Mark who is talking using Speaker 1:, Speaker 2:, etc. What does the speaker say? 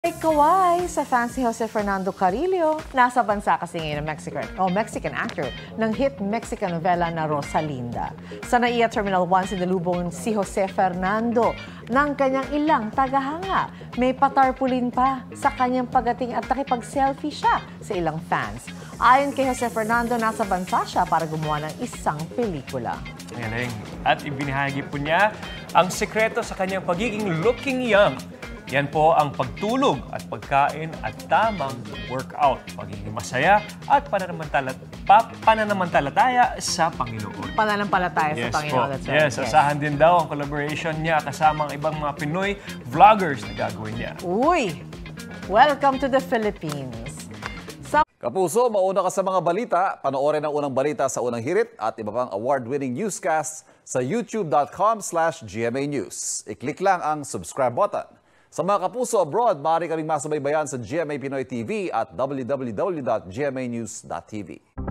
Speaker 1: Kaway sa fans ni Jose Fernando Carillo. Nasa bansa kasi ngayon ang Mexican actor ng hit Mexican novela na Rosalinda. Sa NAIA Terminal 1 sinalubong si Jose Fernando ng kanyang ilang tagahanga. May patarpulin pa sa kanyang pagating at nakipag-selfie siya sa ilang fans. Ayon kay Jose Fernando, nasa bansa siya para gumawa ng isang pelikula.
Speaker 2: Galing. At ibinahagi po niya ang sekreto sa kanyang pagiging looking young. Yan po ang pagtulog at pagkain at tamang workout, pagiging masaya at pananampalataya sa Panginoon.
Speaker 1: Pananampalataya sa Panginoon.
Speaker 2: That's right. Yes, asahan din daw ang collaboration niya kasama ang ibang mga Pinoy vloggers na gagawin niya.
Speaker 1: Uy! Welcome to the Philippines.
Speaker 3: Kapuso, mauna ka sa mga balita. Panoorin ang unang balita sa unang hirit at iba pang award-winning newscasts sa youtube.com/GMA News. I-click lang ang subscribe button. Sa mga kapuso abroad, maaari kaming masubaybayan sa GMA Pinoy TV at www.gmanews.tv.